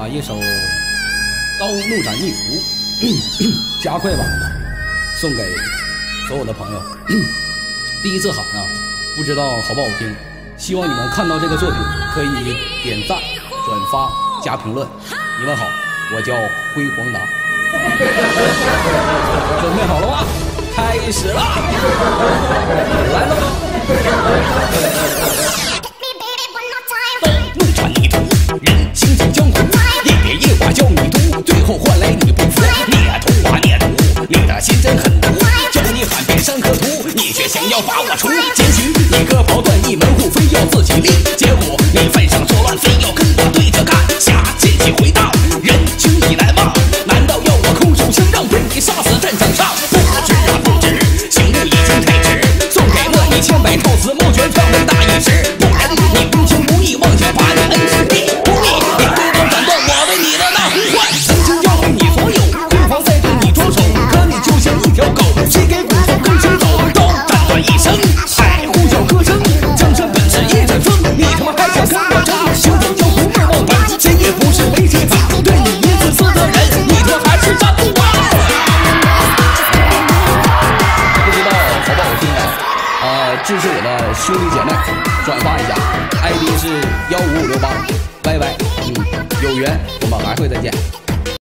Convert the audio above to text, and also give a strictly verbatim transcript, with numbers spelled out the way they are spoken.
把一首《刀怒斩逆徒》加快版的送给所有的朋友。第一次喊啊，不知道好不好听，希望你们看到这个作品可以点赞、转发、加评论。你们好，我叫辉煌达。准备好了吗？开始了，来喽！刀怒斩逆徒，人行走江湖，一别一话叫你毒，最后换来你不服。孽徒啊孽徒，你的心真狠毒，叫你喊遍山河图，你却想要把我除。检举你割袍断义门户，非要自己立，结果你犯上作乱，非要跟我对着干。下剑气回荡，人情已难忘，难道要我空手相让，被你杀死战场上？不值啊不值，情义已经太迟，送给了你千百套子毛卷上门大一时，不然你无情无义，妄想把你恩师弟不义，你挥刀斩断我对你的那呼唤，曾经教会你所有，辉煌在对你着手，可你就像一条狗，谁给骨头跟行走，刀斩断一生，爱呼叫歌声，江山本是一阵风，你他妈还想跟我争？行走江湖莫忘本，谁也不是没谁法，对你一次死的人，你他妈还是战不完。不知道好不好听啊？呃，支持我的兄弟姐妹，转发一下 ，I D 是幺五五六八 Y Y， 嗯，有缘我们还会再见。